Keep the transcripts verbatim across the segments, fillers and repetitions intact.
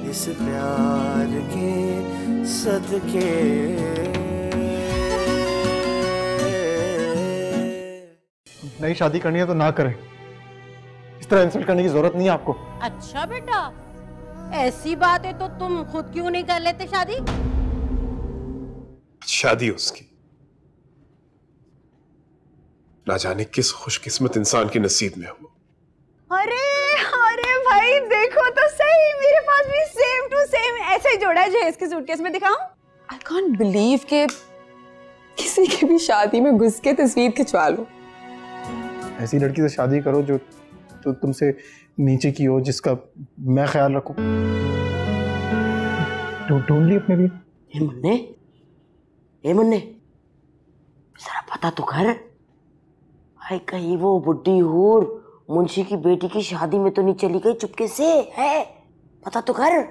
इस प्यार के सदके। नई शादी करनी है तो ना करें, इस तरह इंसल्ट करने की जरूरत नहीं है आपको। अच्छा बेटा, ऐसी बात है तो तुम खुद क्यों नहीं कर लेते शादी? शादी उसकी, ना जाने किस खुशकिस्मत इंसान के नसीब में हो। अरे अरे भाई देखो तो सही, मेरे पास भी सेम टू सेम ऐसे ही जोड़ा है जहेज के सूटकेस में। दिखाऊं? आई कांट बिलीव के किसी की भी शादी में घुस के तस्वीर खिंचवा लो। ऐसी लड़की से शादी करो जो तो तुमसे नीचे की हो, जिसका मैं ख्याल रखूं। ढूंढ ली अपने लिए। ए मुन्ने, ए मुन्ने, जरा पता तो कर भाई, कहीं वो बुड्ढी हूर मुंशी की बेटी की शादी में तो नहीं चली गई चुपके से? है, पता तो कर।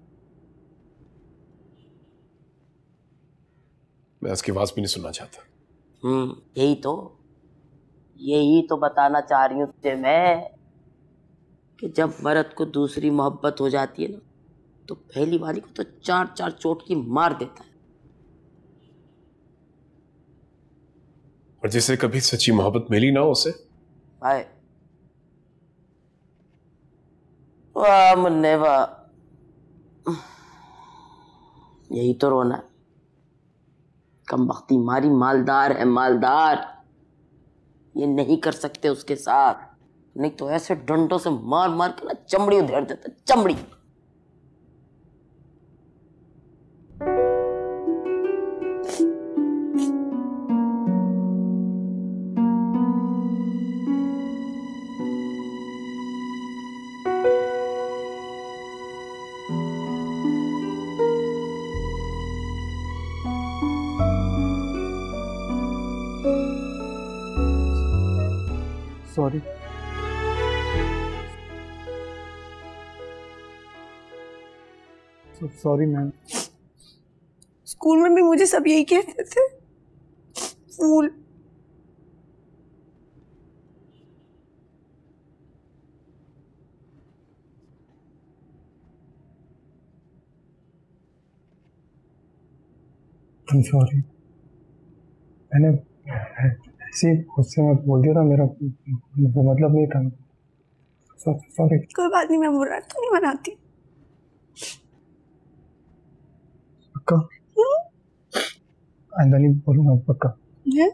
मैं उसकी आवाज भी नहीं सुनना चाहता। हम्म, यही तो यही तो बताना चाह रही हूँ तुझे मैं, कि जब मर्द को दूसरी मोहब्बत हो जाती है ना, तो पहली वाली को तो चार चार चोट की मार देता है। और जिसे कभी सच्ची मोहब्बत मिली ना उसे भाई, वाह मुन्ने वाह, यही तो रोना है। कमबख्ती मारी मालदार है, मालदार, ये नहीं कर सकते उसके साथ, नहीं तो ऐसे डंडों से मार मार के ना चमड़ी उधेड़ देता, चमड़ी। सॉरी। Sorry ma'am. स्कूल में भी मुझे सब यही कहते थे, फूल। सॉरी, मैंने ऐसे गुस्से में बोल दिया था, मेरा वो मतलब नहीं था। सॉरी। कोई बात नहीं, मैं बुरा तो नहीं मनाती। पक्का? आइंदा नहीं बोलूंगा, पक्का। है?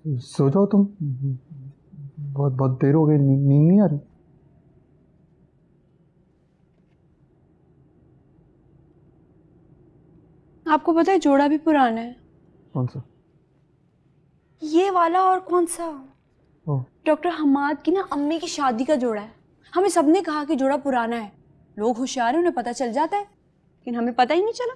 सो जाओ तुम, बहुत बहुत देर हो गई, नी- नींद नहीं आ रही। आपको पता है जोड़ा भी पुराना है। कौन सा? ये वाला और कौन सा? ओह, डॉक्टर हमाद की ना अम्मी की शादी का जोड़ा है। हमें सबने कहा कि जोड़ा पुराना है, लोग होशियार हैं, उन्हें पता चल जाता है, लेकिन हमें पता ही नहीं चला।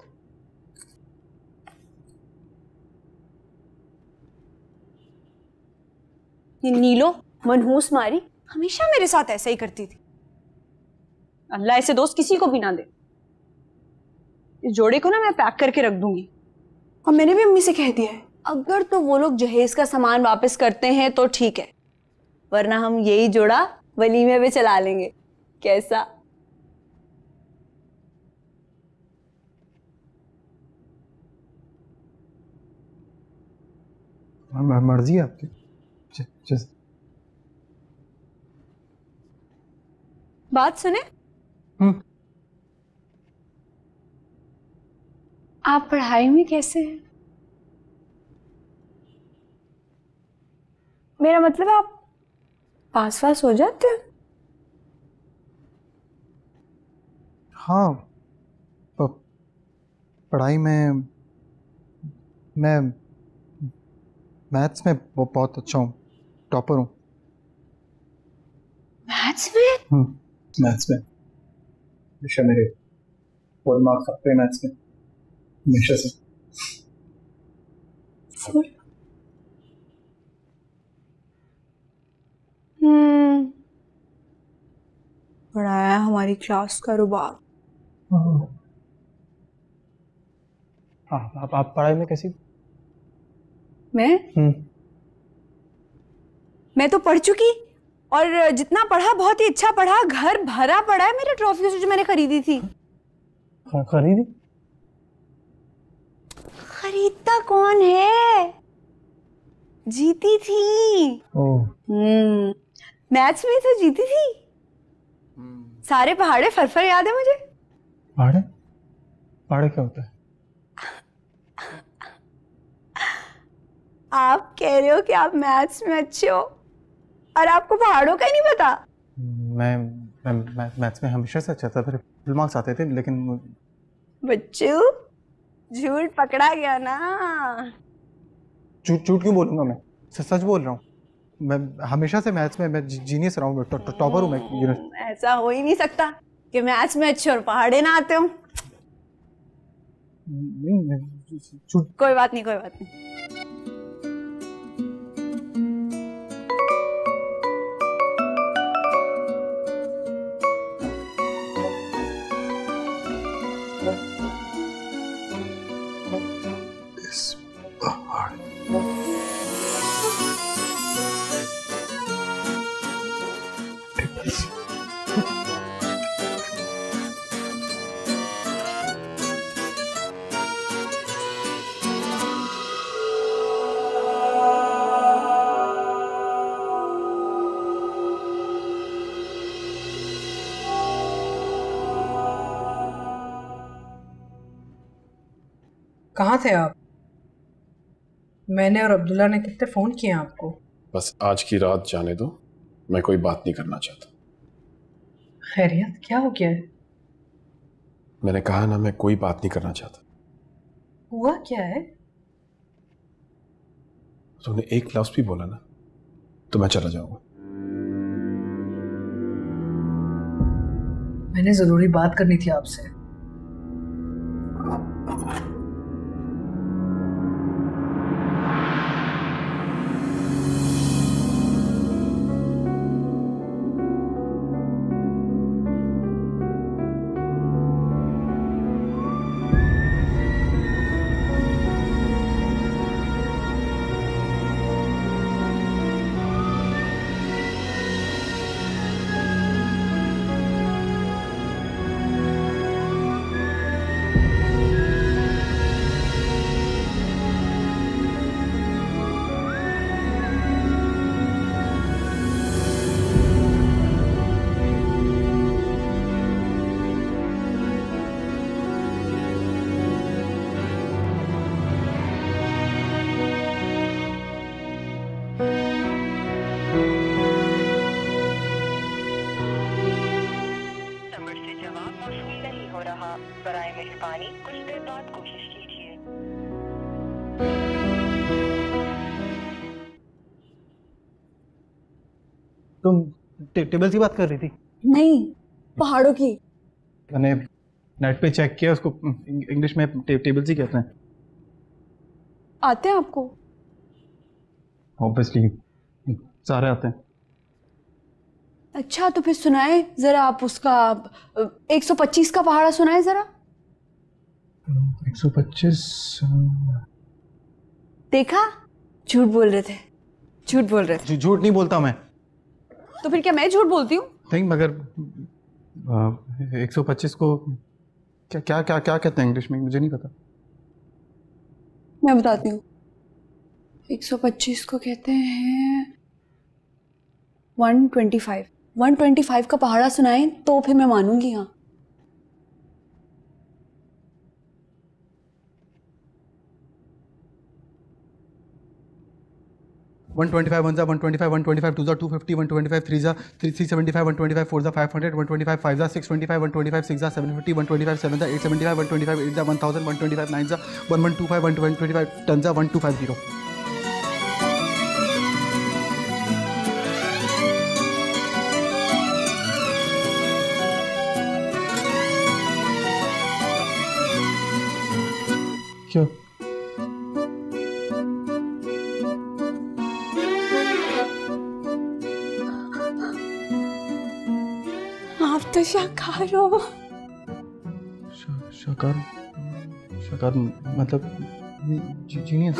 ये नीलो मनहूस मारी हमेशा मेरे साथ ऐसा ही करती थी। अल्लाह ऐसे दोस्त किसी को भी ना दे। इस जोड़े को ना मैं पैक करके रख दूंगी। और मैंने भी अम्मी से कह दिया है, अगर तो वो लोग जहेज का सामान वापस करते हैं तो ठीक है, वरना हम यही जोड़ा वलीमे में चला लेंगे। कैसा? म- मर्जी है आपकी। ज- ज- बात सुने, हम्म। आप पढ़ाई में कैसे हैं? मेरा मतलब आप पास पास हो जाते हैं? हाँ, प- पढ़ाई में मैं मैथ्स में ब- बहुत अच्छा हूँ, टॉपर हूँ। मैथ्स में? हम्म, मैथ्स में हमेशा मेरे फुल मार्क्स आते हैं मैथ्स में, हमेशा से। हम्म, पढ़ाया हमारी क्लास का रुबाब। हाँ, आप आप पढ़ाई में कैसी? मैं हम्म, मैं तो पढ़ चुकी, और जितना पढ़ा बहुत ही अच्छा पढ़ा। घर भरा पड़ा है मेरे ट्रॉफियों से जो मैंने खरीदी थी। ख- खरीदी? खरीदता कौन है, जीती थी। ओह, हम्म, मैथ्स में तो जीती थी। सारे पहाड़े फरफर याद है मुझे। पहाड़े? पहाड़े क्या होता है? आप कह रहे हो कि आप मैथ्स में अच्छे हो और आपको पहाड़ों का ही नहीं पता? मैं मैं मैं मैथ्स में हमेशा से अच्छा था, फिर फुल मार्क्स आते थे, लेकिन बच्चू, झूठ पकड़ा गया ना। झूठ झूठ क्यों बोलूंगा मैं? सच सच बोल रहा हूँ। मैं हमेशा से मैथ्स में मैं जीनियस रहा हूँ, टॉ- टॉ- टॉपर हूँ मैं। you know। ऐसा हो ही नहीं सकता कि मैथ्स में अच्छे और पहाड़े ना आते हो। नहीं, मैं- झूठ। कोई बात नहीं, कोई बात नहीं। कहाँ थे आप? मैंने और अब्दुल्ला ने कितने फोन किए आपको। बस आज की रात जाने दो, मैं कोई बात नहीं करना चाहता। खैरियत, क्या हो गया है? मैंने कहा ना, मैं कोई बात नहीं करना चाहता। हुआ क्या है? तूने एक लफ्ज भी बोला ना तो मैं चला जाऊंगा। मैंने जरूरी बात करनी थी आपसे। में कुछ देर बाद कोशिश कीजिए। तुम टे, टेबल की बात कर रही थी? नहीं, पहाड़ों की। मैंने नेट पे चेक किया, उसको इंग्लिश में टे, टेबल्स ही कहते हैं। आते हैं आपको? ऑब्वियसली सारे आते हैं। अच्छा तो फिर सुनाए जरा आप उसका एक सौ पच्चीस का पहाड़ा सुनाए जरा। एक सौ पच्चीस। देखा, झूठ बोल रहे थे, झूठ बोल रहे थे। झूठ नहीं बोलता मैं। तो फिर क्या मैं झूठ बोलती हूँ? नहीं, मगर एक सौ पच्चीस को क्या क्या क्या क्या कहते हैं इंग्लिश में, मुझे नहीं पता। मैं बताती हूँ। एक सौ पच्चीस को कहते हैं one twenty five. One twenty five का पहाड़ा सुनाए तो फिर मैं मानूंगी। हाँ, one twenty-five one za one twenty-five, one twenty-five two za two fifty, one twenty-five three za three seventy-five, one twenty-five four za five hundred, one twenty-five five za six twenty-five, one twenty-five six za seven fifty, one twenty-five seven za eight seventy-five, one twenty-five eight za one thousand, one twenty-five nine za eleven twenty-five, one twenty-five ten za one two five zero. क्या? आप तो शाकार हो। शाकार? शाकार मतलब genius?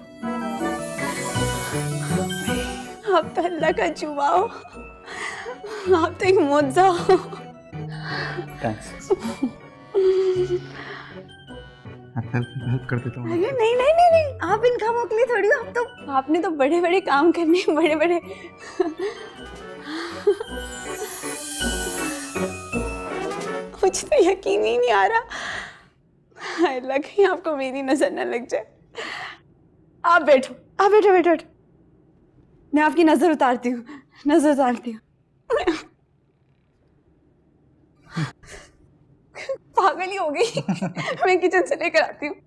आप तो अल्लाह का जुआ हो। आप तो एक मौजज़ा हो। थैंक्स। हेल्प कर देता हूँ। अरे नहीं नहीं नहीं नहीं, आप इन कामों के लिए थोड़ी हो। आप तो आपने तो बड़े बड़े काम करने, बड़े बड़े। मुझे तो यकीन ही नहीं आ रहा। अल्लाह कहीं आपको मेरी नजर न लग जाए। आप बैठो, आप बैठो बैठो बैठो। मैं आपकी नजर उतारती हूँ, नजर उतारती हूँ। पागल ही हो गई। मैं किचन से लेकर आती हूँ।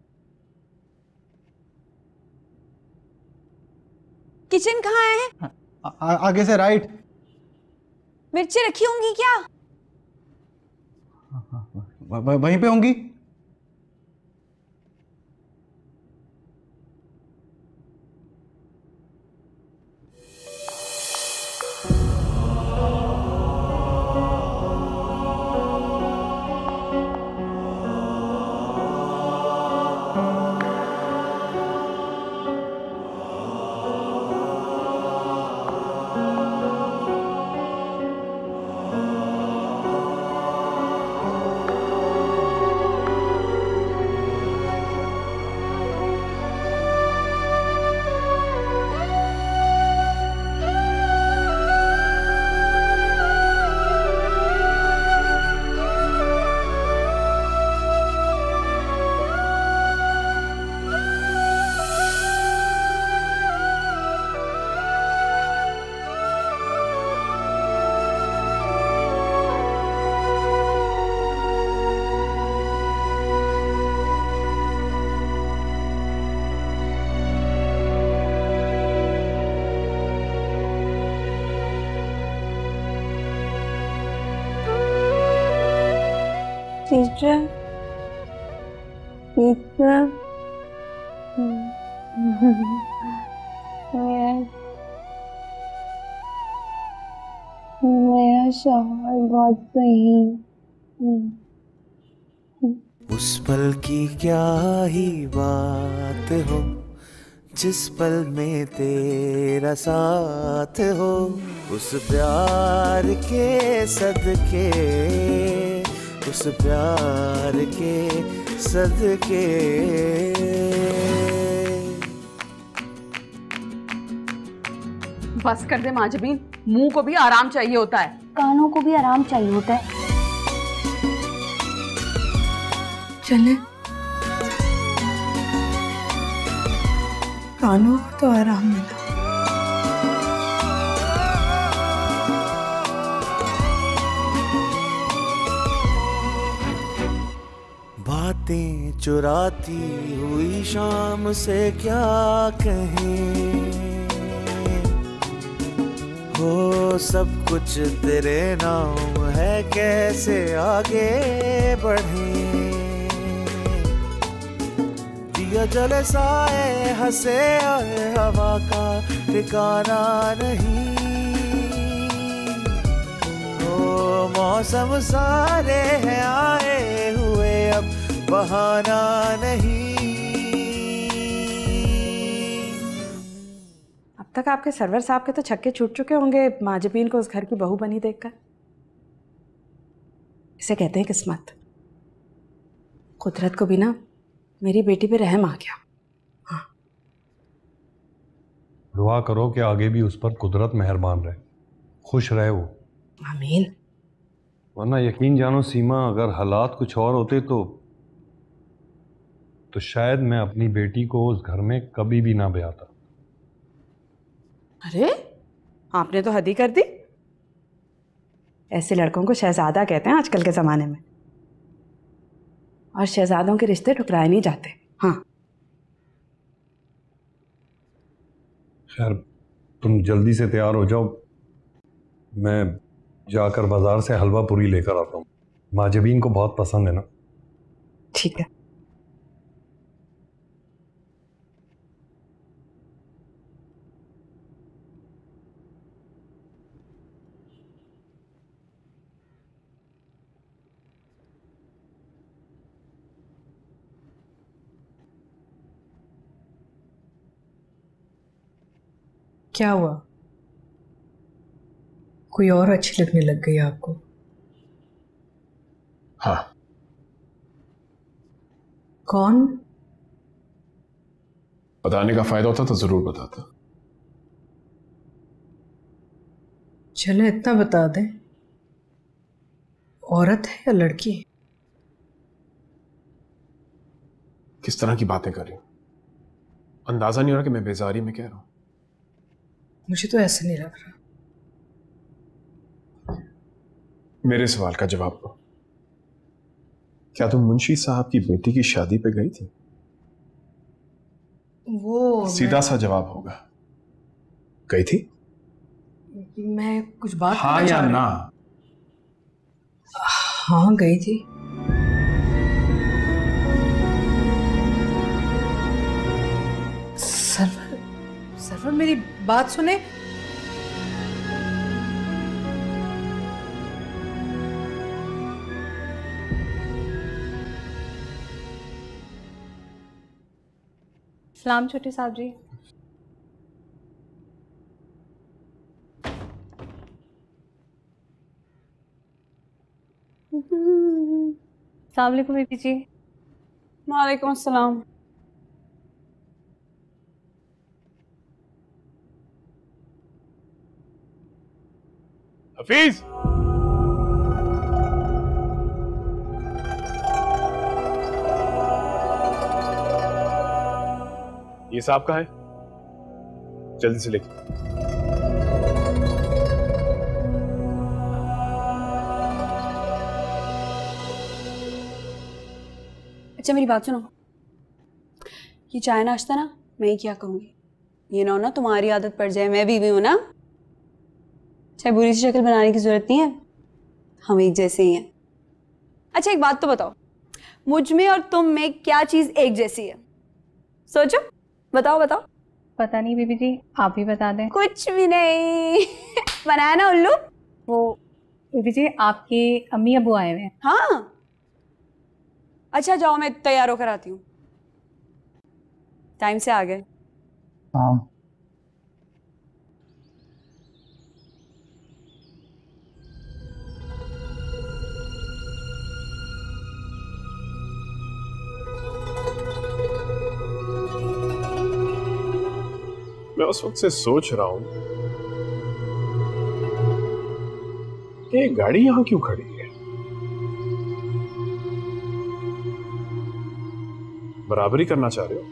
किचन कहाँ है? आ, आ, आगे से राइट। मिर्ची रखी होंगी क्या? वहीं पे होंगी। टीचर, टीचर, मेरा शौहर बहुत सही। उस पल की क्या ही बात हो, जिस पल में तेरा साथ हो, उस प्यार के सदके, उस प्यार के सदके। बस कर दे माजबीन, मुंह को भी आराम चाहिए होता है, कानों को भी आराम चाहिए होता है। चले, कानों को तो आराम मिला। चुराती हुई शाम से क्या कहें, हो सब कुछ तेरे नाम है, कैसे आगे बढ़े। दिया जले साए हंसे और हवा का ठिकाना नहीं, ओ मौसम सारे हैं आए हुए, अब बहाना नहीं। अब तक आपके सरवर साहब के तो छक्के छूट चुके होंगे माजबीन को उस घर की बहू बनी देखकर। इसे कहते हैं किस्मत। कुदरत को भी ना मेरी बेटी पे रहम आ गया। हाँ। दुआ करो कि आगे भी उस पर कुदरत मेहरबान रहे, खुश रहे वो। आमीन। वरना यकीन जानो सीमा, अगर हालात कुछ और होते तो तो शायद मैं अपनी बेटी को उस घर में कभी भी ना ब्याता। अरे आपने तो हद ही कर दी। ऐसे लड़कों को शहजादा कहते हैं आजकल के जमाने में, और शहजादों के रिश्ते ठुकराए नहीं जाते। हाँ खैर, तुम जल्दी से तैयार हो जाओ, मैं जाकर बाजार से हलवा पूरी लेकर आता हूँ। माजबीन को बहुत पसंद है ना। ठीक है। क्या हुआ? कोई और अच्छी लगने लग गई आपको? हाँ। कौन? बताने का फायदा होता तो जरूर बताता। चलो इतना बता दें, औरत है या लड़की? किस तरह की बातें कर रही हूं? अंदाजा नहीं हो रहा कि मैं बेजारी में कह रहा हूं? मुझे तो ऐसा नहीं लग रहा। मेरे सवाल का जवाब दो। क्या तुम मुंशी साहब की बेटी की शादी पे गई थी? वो सीधा मैं... सा जवाब होगा, गई थी? मैं कुछ बात हाँ या ना? हाँ गई थी। सरवर, सरवर मेरी बात सुने। सलाम छोटे साहब जी। अस्सलाम वालेकुम बीबी जी। वालेकुम अस्सलाम। हफीज, ये साहब का है, जल्दी से लेके। अच्छा मेरी बात सुनो, ये चाय नाश्ता ना मैं ही क्या करूँगी, ये ना हो ना तुम्हारी आदत पड़ जाए। मैं बीवी हूँ ना, चाहे बुरी सी शक्ल बनाने की जरूरत नहीं है, हम एक जैसे ही हैं। अच्छा एक बात तो बताओ, मुझ में और तुम में क्या चीज एक जैसी है? सोचो, बताओ बताओ। पता नहीं बीबी जी, आप ही बता दें। कुछ भी नहीं बनाया ना उल्लू। वो बीबी जी आपके अम्मी अबू आए हुए हैं। हाँ अच्छा जाओ, मैं तैयार होकर आती हूँ। टाइम से आ गए। हाँ मैं उस वक्त से सोच रहा हूं कि गाड़ी यहां क्यों खड़ी है। बराबरी करना चाह रहे हो?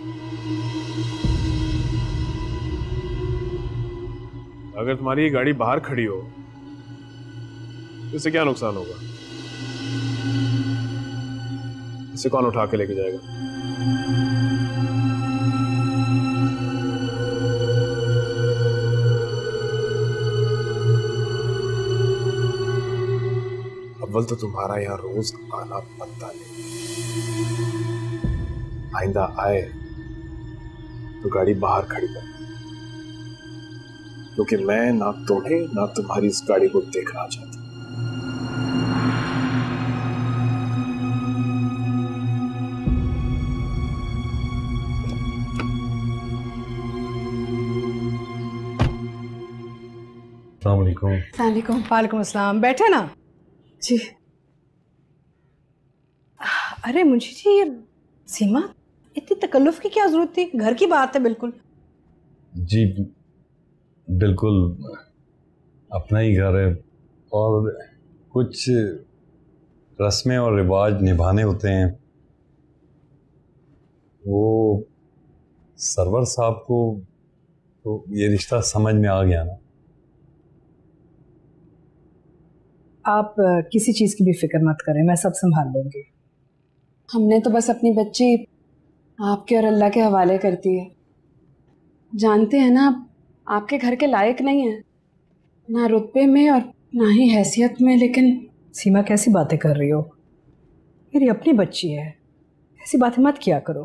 अगर तुम्हारी ये गाड़ी बाहर खड़ी हो तो इससे क्या नुकसान होगा? इसे कौन उठा के लेके जाएगा? अव्वल तो तुम्हारा यहाँ रोज आना बनता नहीं, आइंदा आए तो गाड़ी बाहर खड़ी कर, क्योंकि मैं ना तुम्हें ना तुम्हारी इस गाड़ी को देखना चाहता। अस्सलामुअलैकुम। अस्सलामुअलैकुम। वालेकुम अस्सलाम। बैठे ना जी। अरे मुंशी जी, ये सीमा, इतनी तकल्लुफ की क्या जरूरत थी? घर की बात है बिल्कुल। जी बिल्कुल, अपना ही घर है और कुछ रस्में और रिवाज निभाने होते हैं। वो सरवर साहब को तो ये रिश्ता समझ में आ गया ना। आप किसी चीज़ की भी फिक्र मत करें, मैं सब संभाल लूंगी। हमने तो बस अपनी बच्ची आपके और अल्लाह के हवाले कर दी है। जानते हैं ना, आप आपके घर के लायक नहीं है, ना रुतबे में और ना ही हैसियत में। लेकिन सीमा, कैसी बातें कर रही हो? मेरी अपनी बच्ची है, ऐसी बातें मत किया करो।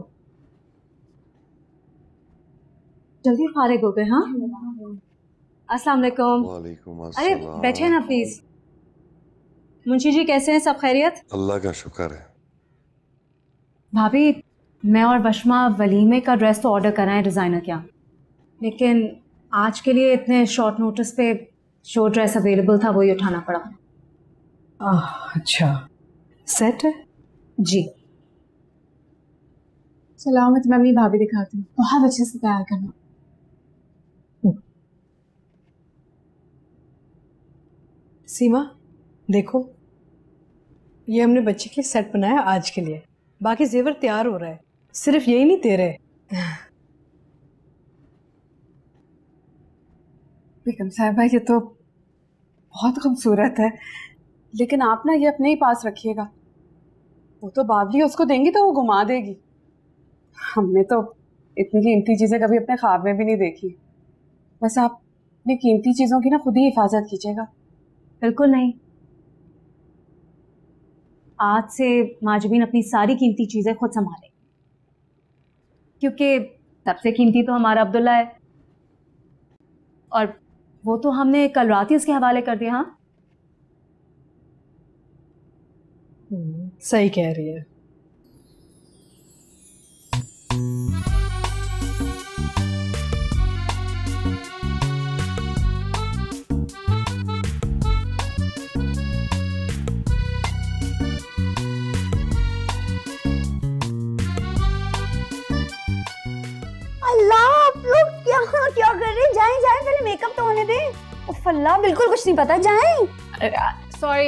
जल्दी फारिग हो गए? हाँ, अस्सलाम वालेकुम। वालेकुम अरे अस्सलाम। बैठे ना प्लीज। मुंशी जी कैसे हैं? सब खैरियत? अल्लाह का शुक्र है। भाभी, मैं और वशमा वलीमे का ड्रेस तो ऑर्डर कराएं डिज़ाइनर क्या, लेकिन आज के लिए इतने शॉर्ट नोटिस पे जो ड्रेस अवेलेबल था वही उठाना पड़ा। आह, अच्छा सेट है जी। सलामत मम्मी, भाभी दिखाती हूँ, बहुत अच्छे से तैयार करना। सीमा देखो, ये हमने बच्चे के लिए सेट बनाया आज के लिए, बाकी जेवर तैयार हो रहा है, सिर्फ यही नहीं तेरे। बेगम साहिबा, ये तो बहुत खूबसूरत है, लेकिन आप ना ये अपने ही पास रखिएगा। वो तो बावली उसको देंगी तो वो घुमा देगी। हमने तो इतनी कीमती चीज़ें कभी अपने ख्वाब में भी नहीं देखी। बस आप अपनी कीमती चीज़ों की ना खुद ही हिफाजत कीजिएगा। बिल्कुल नहीं, आज से माजबीन अपनी सारी कीमती चीज़ें खुद संभालें, क्योंकि सबसे कीमती तो हमारा अब्दुल्ला है, और वो तो हमने कल रात ही उसके हवाले कर दिया। हाँ, सही कह रही है। अल्लाह, आप लोग यहाँ क्या कर रहे हैं? जाएं जाएं, पहले मेकअप तो होने दें। उफ अल्लाह, बिल्कुल कुछ नहीं पता, जाएं। सॉरी।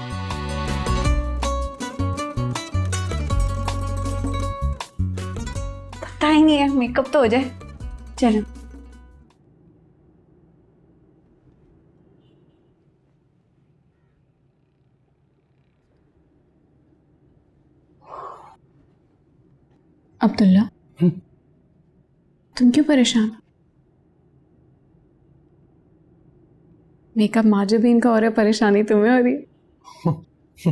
पता ही नहीं है, मेकअप तो हो जाए। चलो अब्दुल्ला, तुम क्यों परेशान? मेकअप माजबीन का और है, परेशानी तुम्हें हो रही है।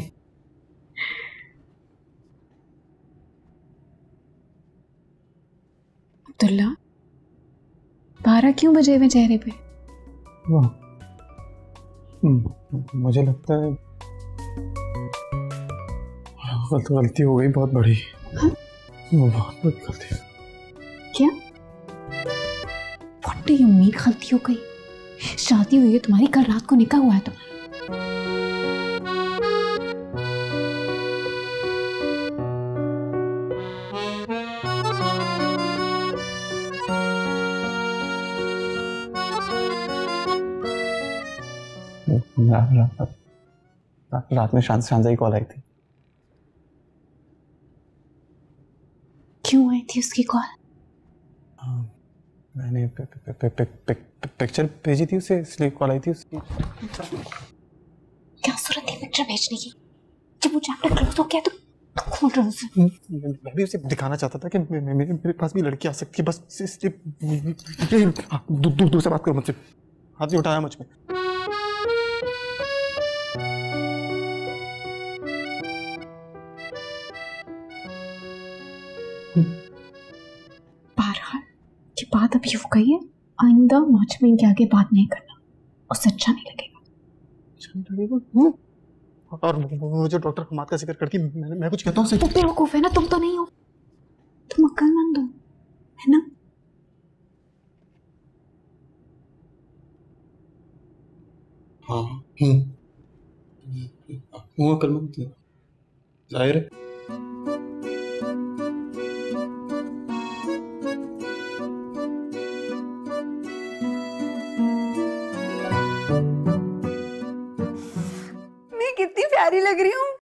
अब्दुल्ला, बारह क्यों बजे हुए चेहरे पे? मुझे लगता है गलत गलती हो गई, बहुत बड़ी। हाँ? बहुत बड़ी गलती। क्या? व्हाट डू यू मीन गलती हो गई? शादी हुई है तुम्हारी, कल रात को निकाह हुआ है तुम्हारा। रात, रात में शांत शांत ही कॉल आई थी। क्यों आई थी उसकी कॉल? मैंने पे, पे, पे, पे, पे, पे, पिक्चर भेजी थी उसे, इसलिए कॉल आई थी उसकी। क्या जरूरत थी पिक्चर भेजने की? जब वो चैप्टर क्लोज हो गया तो मैं भी उसे दिखाना चाहता था कि मे, मे, मेरे मेरे पास भी लड़की आ सकती है, बस इसलिए दूर दूर दूर से बात करो मुझसे, हाथ नहीं उठाया मुझ पे। बहरहाल ये बात अभी हो गई है, आइंदा माचमीन के आगे बात नहीं करना, उससे अच्छा नहीं लगेगा। अच्छा नहीं लगेगा? और वो जो डॉक्टर हमाद का जिक्र करती मैं, मैं कुछ कहता हूँ। वो बेवकूफ है ना, तुम तो नहीं हो, तुम अक्लमंद हो, है ना? हाँ हूँ हूँ अक्लमंद, जाहिर है। कितनी प्यारी लग रही हूँ।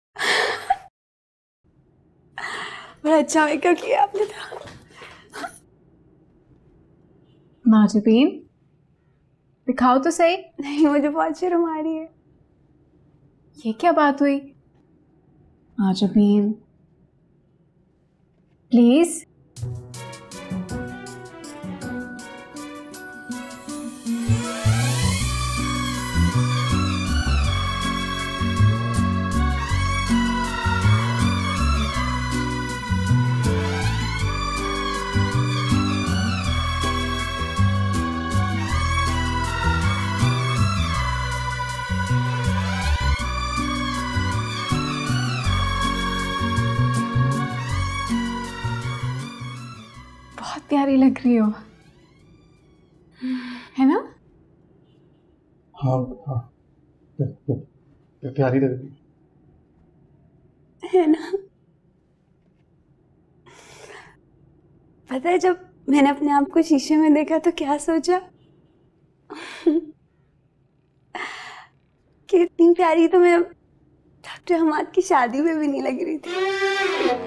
बड़ा अच्छा मेकअप किया आपने तो। माजबीन दिखाओ तो सही। नहीं, मुझे बहुत शर्म आ रही है। ये क्या बात हुई माजबीन, प्लीज। प्यारी लग रही हो, है ना? हाँ हाँ प्यारी लग रही है ना? पता है जब मैंने अपने आप को शीशे में देखा तो क्या सोचा कि इतनी प्यारी तो मैं डॉक्टर हमाद की शादी में भी नहीं लग रही थी।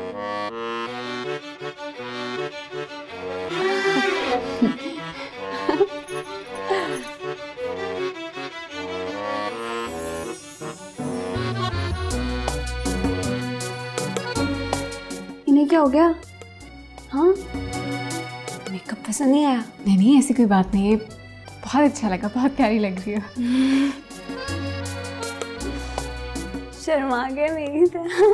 इन्हें क्या हो गया? हाँ, मेकअप पसंद नहीं आया? नहीं नहीं, ऐसी कोई बात नहीं है, बहुत अच्छा लगा, बहुत प्यारी लग रही हो। शर्मा गए मेरी तरह।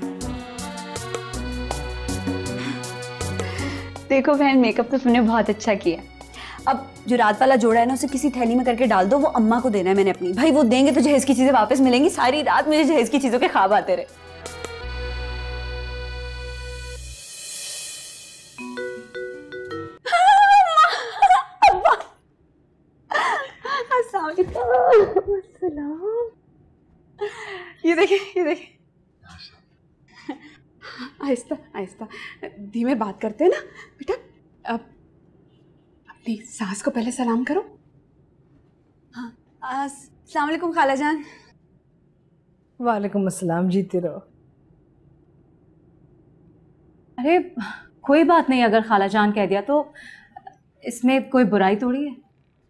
देखो बहन, मेकअप तो तुमने बहुत अच्छा किया। अब जो रात वाला जोड़ा है ना, उसे किसी थैली में करके डाल दो, वो अम्मा को देना है मैंने अपनी। भाई वो देंगे तो जहेज की चीजें वापस मिलेंगी। सारी रात मुझे जहेज की चीजों के ख्वाब आते रहे। ये देखिए, ये देखिए, आहिस्ता आहिस्ता, धीमे बात करते हैं ना बेटा। अब अपनी सास को पहले सलाम करो। हाँ, अस्सलाम वालेकुम खाला जान। वालेकुम अस्सलाम, जीते रहो। अरे कोई बात नहीं, अगर खाला जान कह दिया तो इसमें कोई बुराई थोड़ी है।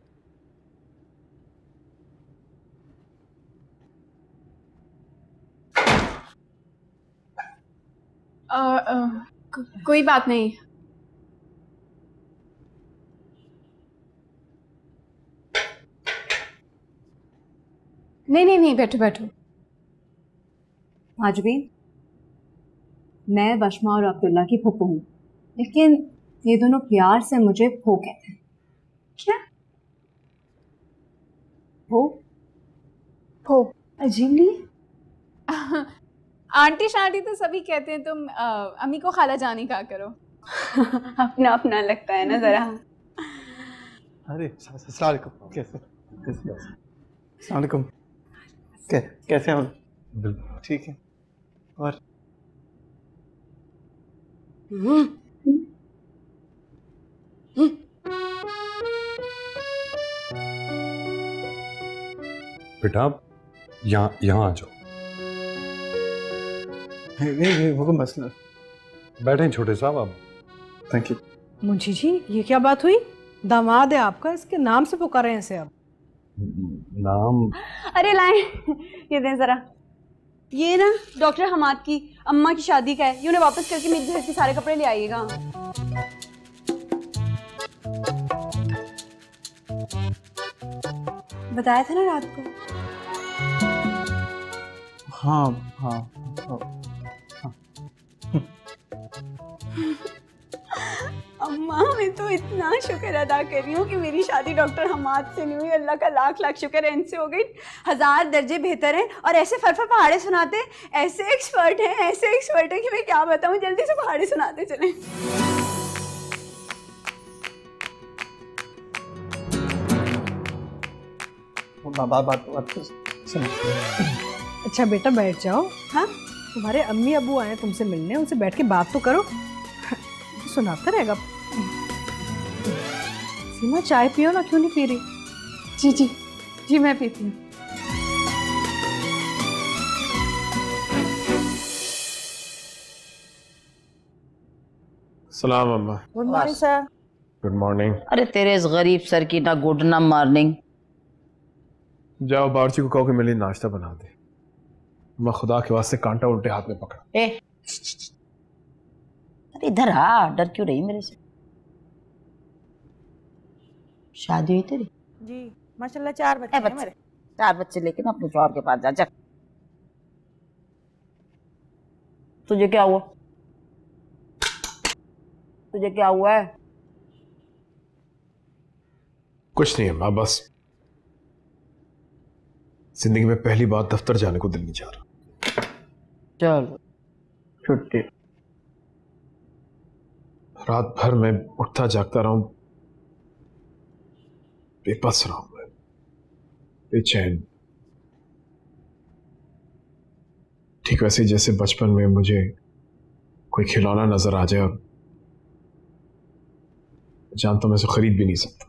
आ, आ, को, कोई बात नहीं। नहीं नहीं नहीं, बैठो बैठो। माजबीन, मैं बशमा और अब्दुल्ला की फूफू हूँ, लेकिन ये दोनों प्यार से मुझे फो कहते हैं। क्या? फो? फो अजीब नहीं? आंटी शांटी तो सभी कहते हैं, तुम आ, अम्मी को खाला जानी कहा करो। अपना अपना लगता है ना जरा। अरे अस्सलाम वालेकुम, कैसे कैसे अस्सलाम वालेकुम, कै, कैसे हैं? ठीक है। और बेटा यहाँ यहाँ आ जाओ। नहीं नहीं, वो कोई मसला। बैठे छोटे साहब आप। Thank you. मुंशी जी, ये क्या बात हुई? दामाद है आपका, इसके नाम से पुकारे हैं इसे आप? नाम? अरे लाए, ये दें जरा। ये ना डॉक्टर हमाद की अम्मा की शादी का है, ये उन्हें वापस करके मेरे घर के सारे कपड़े ले आइएगा। बताया था ना रात को। हाँ हाँ, हाँ। अम्मा मैं तो इतना शुक्र अदा कर रही हूँ कि मेरी शादी डॉक्टर हमाद से नहीं हुई। अल्लाह का लाख लाख शुक्र है, इनसे हो गई हजार दर्जे बेहतर है। और ऐसे फरफर पहाड़े सुनाते, ऐसे एक्सपर्ट हैं, ऐसे एक्सपर्ट हैं कि मैं क्या बताऊँ। जल्दी से पहाड़े सुनाते चले। बात बात बात सुनो। अच्छा बेटा बैठ जाओ। हाँ, तुम्हारे अम्मी अबू आए तुमसे मिलने, उनसे बैठ के बात तो करो। सुनाता रहेगा। सीमा चाय पियो ना, क्यों नहीं पी रही? जी जी जी मैं पीती हूँ। सलाम अम्मा। Good morning sir. Good morning. अरे तेरे इस गरीब सर की ना गुड ना मॉर्निंग। जाओ बावर्ची को कहो कि मेरे लिए नाश्ता बना दे। मैं खुदा के वास्ते कांटा उल्टे हाथ में पकड़ा। ए अरे इधर आ, डर क्यों रही मेरे से? शादी हुई तेरी? जी माशाल्लाह चार बच्चे हैं मेरे। चार बच्चे लेके ना अपने शौहर के पास जा। चल तुझे क्या हुआ? तुझे क्या हुआ है? कुछ नहीं अम्मा, बस जिंदगी में पहली बार दफ्तर जाने को दिल नहीं चाह रहा। चलो छुट्टी। रात भर मैं उठता जागता रहा हूं, बेबस रहा हूं मैं, बेचैन। ठीक वैसे ही जैसे बचपन में मुझे कोई खिलौना नजर आ जाए और जानता मैं उसे खरीद भी नहीं सकता।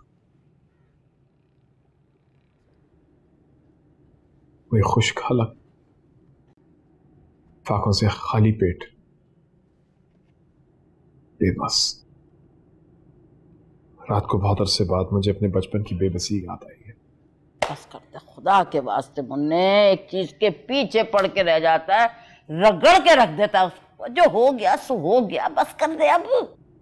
कोई खुश्क हलक, फाकों से खाली पेट, बेबस। रात को बहुत अरसे बाद मुझे अपने बचपन की बेबसी याद आई है। बस कर दे खुदा के वास्ते मुन्ने, एक चीज के पीछे पड़ के रह जाता है, रगड़ के रख देता है उसको। जो हो गया सो हो गया, बस कर दे अब।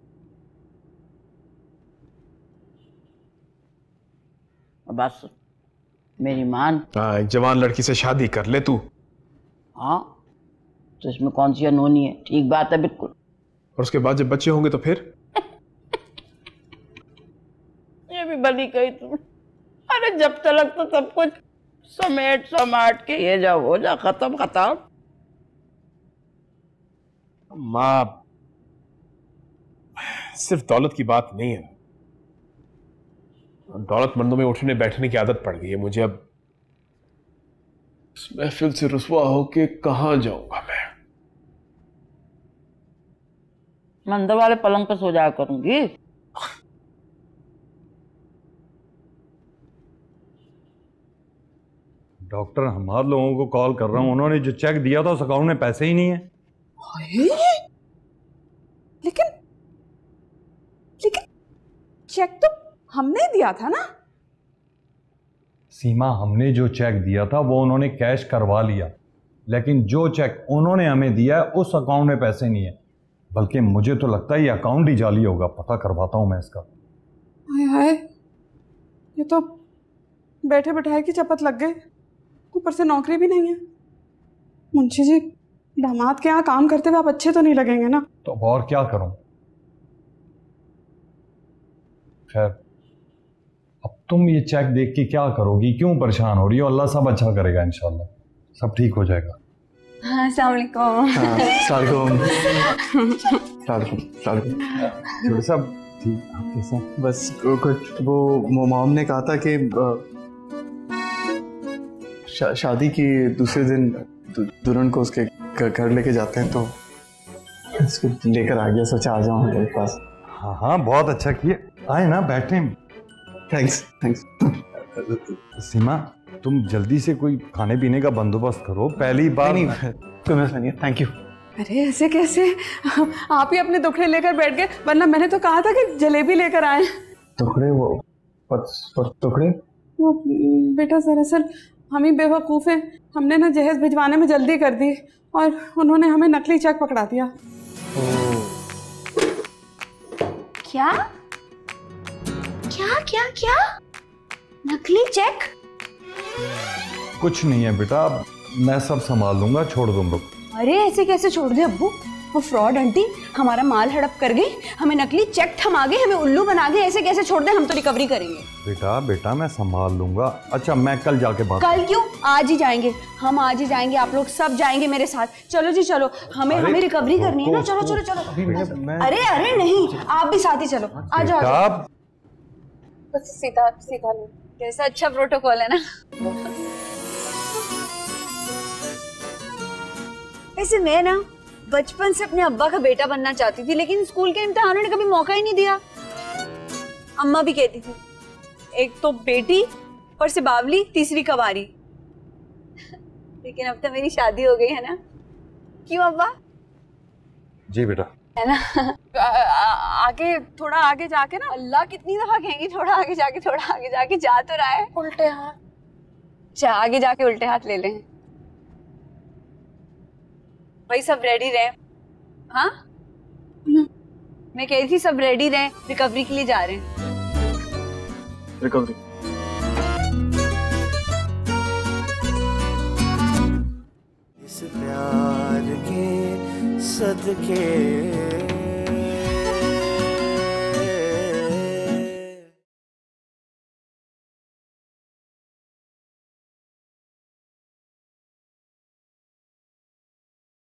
बस मेरी मान। हाँ, एक जवान लड़की से शादी कर ले तू। हाँ तो इसमें कौन सी अनहोनी है? ठीक बात है बिल्कुल। और उसके बाद जब बच्चे होंगे तो फिर? ये भी भली कही तू। अरे जब तक तो सब कुछ समेट समाट के ये जा हो जा, खत्म खत्म। माँ सिर्फ दौलत की बात नहीं है, दौलतमंदों में उठने बैठने की आदत पड़ गई है मुझे। अब इस महफिल से रुसवा होके कहां जाऊंगा मैं? मैं अंदर वाले पलंग पे सो जाया करूंगी। डॉक्टर हमारे लोगों को कॉल कर रहा हूं, उन्होंने जो चेक दिया था उस अकाउंट में पैसे ही नहीं है। लेकिन लेकिन चेक तो हमने दिया था ना। सीमा, हमने जो चेक दिया था वो उन्होंने कैश करवा लिया, लेकिन जो चेक उन्होंने हमें दिया है उस अकाउंट में पैसे नहीं है। बल्कि मुझे तो लगता है ये अकाउंट ही जाली होगा। पता करवाता हूं मैं इसका। हाय हाय, ये तो बैठे बैठाए की चपत लग गए, ऊपर से नौकरी भी नहीं है। मुंशी जी, दामाद के यहाँ काम करते हुए आप अच्छे तो नहीं लगेंगे ना? तो अब और क्या करूं? खैर, अब तुम ये चेक देख के क्या करोगी? क्यों परेशान हो रही हो? अल्लाह सब अच्छा करेगा इंशाल्लाह, सब ठीक हो जाएगा। हाँ, अस्सलाम वालेकुम। जोड़ साहब ठीक, आप कैसे? बस कुछ वो मोम ने कहा था कि शा, शादी की दूसरे दिन दुल्हन को उसके घर लेके जाते हैं, तो इसको लेकर आ गया। सोचा आ जाऊँ हमारे पास। हाँ हाँ, बहुत अच्छा किए। आए ना, बैठे। Thanks thanks. सीमा, तुम जल्दी से कोई खाने पीने का बंदोबस्त करो, पहली बार। नहीं, नहीं कोई मसला नहीं है, थैंक यू। अरे ऐसे कैसे? आप ही अपने दुखड़े लेकर बैठ गए, वरना मैंने तो कहा था कि जलेबी लेकर आए। टुकड़े? वो टुकड़े? वो बेटा दरअसल हम ही बेवकूफ़ हैं, हमने ना जहेज भिजवाने में जल्दी कर दी और उन्होंने हमें नकली चेक पकड़ा दिया। क्या क्या क्या क्या नकली चेक? कुछ नहीं है बेटा, मैं सब संभाल लूंगा, छोड़ दूं रुक। अरे ऐसे कैसे छोड़ दे अब्बू, वो फ्रॉड आंटी हमारा माल हड़प कर गई, हमें नकली चेक थमा गए, हमें उल्लू बना गए, ऐसे कैसे छोड़ दे? हम तो रिकवरी करेंगे। बेटा बेटा मैं संभाल लूंगा। अच्छा मैं कल जाके बात। कल क्यों, आज ही जाएंगे हम, आज ही जाएंगे, आप लोग सब जाएंगे मेरे साथ। चलो जी चलो, हमें हमें रिकवरी करनी है ना, चलो चलो चलो। अरे अरे नहीं, आप भी साथ ही चलो, आ जाओ। बस सीधा सीधा लो, कैसा अच्छा प्रोटोकॉल है ना। वैसे मैं ना बचपन से अपने अब्बा का बेटा बनना चाहती थी, लेकिन स्कूल के इम्तिहानों ने कभी मौका ही नहीं दिया। अम्मा भी कहती थी एक तो बेटी, ऊपर से बावली, तीसरी कवारी। लेकिन अब तो मेरी शादी हो गई है ना, क्यों अब्बा? जी बेटा है ना। आ, आ, आगे थोड़ा आगे जाके ना, अल्लाह कितनी दफा कहेंगी थोड़ा आगे जाके, थोड़ा आगे जाके, जा तो रहा है। उल्टे हाथ, अच्छा आगे जाके उल्टे हाथ ले लें। भाई सब रेडी रहे। हाँ मैं कह रही थी सब रेडी रहे, रिकवरी के लिए जा रहे हैं। रिकवरी इस प्यार के सदके